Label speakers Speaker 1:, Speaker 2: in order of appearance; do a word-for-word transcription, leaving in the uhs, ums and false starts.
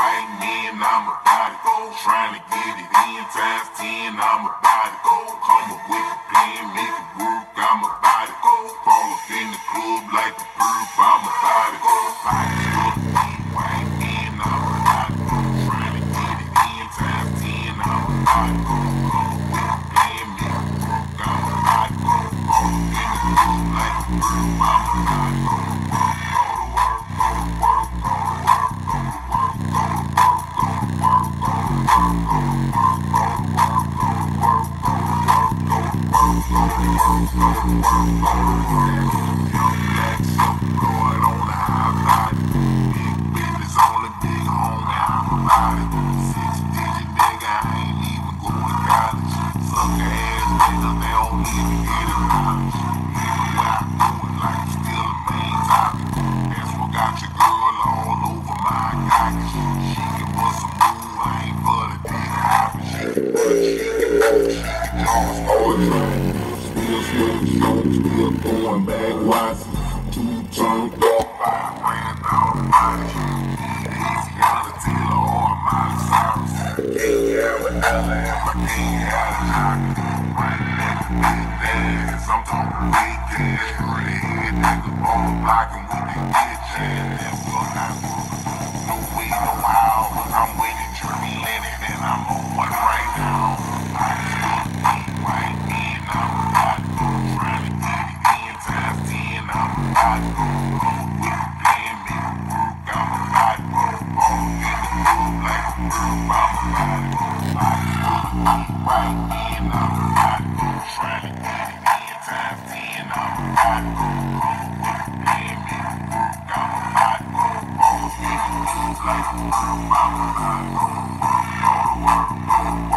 Speaker 1: white men, I'm about it. Trying to get it in times ten, I'm about it. Come up with a plan, make it work, I'm about it. Fall up in the club like a bird, I'm about it. White men, I'm about it. Trying to get it in times ten, I'm about it. Come up with a plan, make it work, I'm about it. Fall up in the club like a bird, I'm about it. Still going backwards, two turned up, I ran down the body. Easy out of Taylor or Miley Cyrus. Can't have a dollar if I can't have a jock. Running at the big dance, I'm talking big cash. Pretty head niggas on the block and we can get jazz. That's what I do. No way, no how, but I'm waiting, drilling it, and I'm on one right now. I still ain't right in, I'm about it. Trying to get it in times ten, I'm about it. Come up with a plan, make it work, I'm about it. All in the club like a bird, I'm about it. I still ain't right in, I'm about it. Trying to get it in times ten, I'm about it. Come up with a plan, make it work, I'm about it. All in the club like a bird, I'm about it. Go to work, go to work.